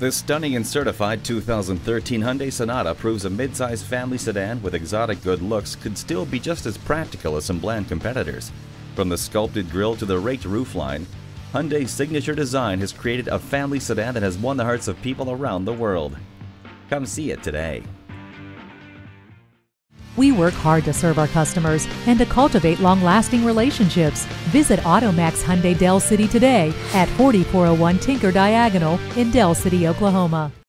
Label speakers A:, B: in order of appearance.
A: This stunning and certified 2013 Hyundai Sonata proves a mid-size family sedan with exotic good looks could still be just as practical as some bland competitors. From the sculpted grille to the raked roofline, Hyundai's signature design has created a family sedan that has won the hearts of people around the world. Come see it today.
B: We work hard to serve our customers and to cultivate long-lasting relationships. Visit AutoMax Hyundai Del City today at 4401 Tinker Diagonal in Del City, Oklahoma.